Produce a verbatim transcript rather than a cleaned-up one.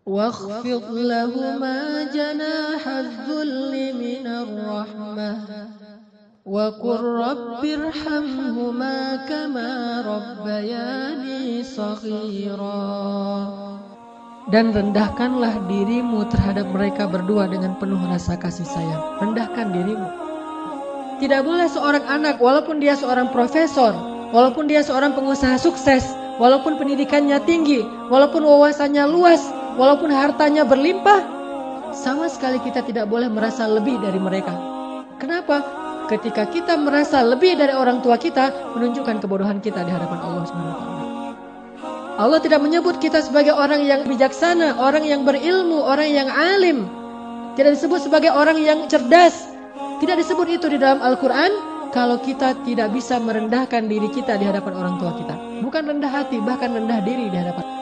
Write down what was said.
واخفض لهما جناح الذل من الرحمة وقل رب ارحمهما كما ربياني صغيرا. Dan rendahkanlah dirimu terhadap mereka berdua dengan penuh rasa kasih sayang. Rendahkan dirimu. Tidak boleh seorang anak, walaupun dia seorang profesor, walaupun dia seorang pengusaha sukses, walaupun pendidikannya tinggi, walaupun wawasannya luas, walaupun hartanya berlimpah, sama sekali kita tidak boleh merasa lebih dari mereka. Kenapa? Ketika kita merasa lebih dari orang tua kita, menunjukkan kebodohan kita di hadapan Allah subhanahu wa taala. Allah tidak menyebut kita sebagai orang yang bijaksana, orang yang berilmu, orang yang alim. Tidak disebut sebagai orang yang cerdas. Tidak disebut itu di dalam Al-Quran kalau kita tidak bisa merendahkan diri kita di hadapan orang tua kita. Bukan rendah hati, bahkan rendah diri di hadapan